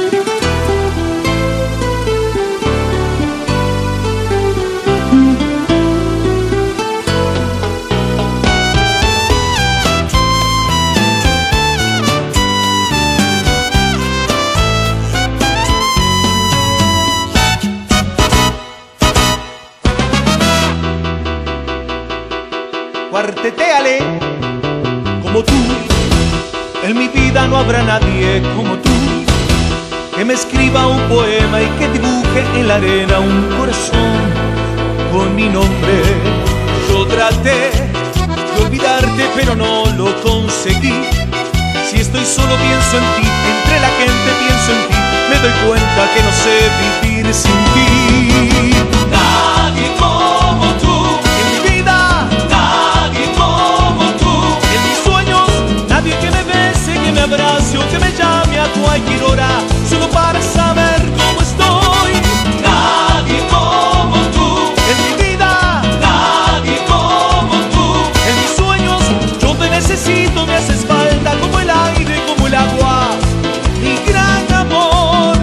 Cuartetéale como tú, en mi vida no habrá nadie como tú, que me escriba un poema y que dibuje en la arena un corazón con mi nombre. Yo traté de olvidarte pero no lo conseguí. Si estoy solo pienso en ti, entre la gente pienso en ti, me doy cuenta que no sé vivir sin ti. Nadie como tú en mi vida, nadie como tú en mis sueños, nadie que me bese, que me abrace o que me llame a cualquier hora solo para saber cómo estoy. Nadie como tú en mi vida, nadie como tú en mis sueños, yo te necesito, me haces falta como el aire, como el agua, mi gran amor.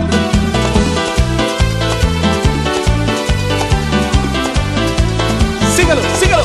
Sígalo, sígalo.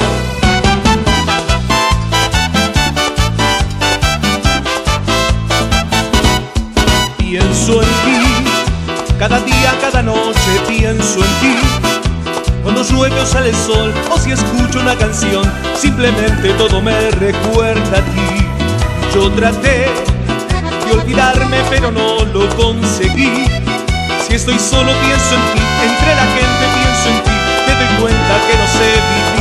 Pienso en ti, cada día, cada noche pienso en ti. Cuando llueve o sale el sol, o si escucho una canción, simplemente todo me recuerda a ti. Yo traté de olvidarme pero no lo conseguí. Si estoy solo pienso en ti, entre la gente pienso en ti, me doy cuenta que no sé vivir